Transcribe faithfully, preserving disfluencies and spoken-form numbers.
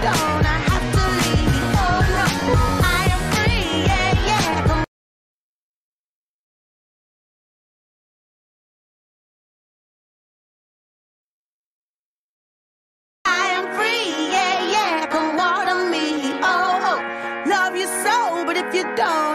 don't, I have to leave. Oh no, I am free, yeah, yeah. Come I am free, yeah, yeah. Come water me, oh, oh. Love you so, but if you don't.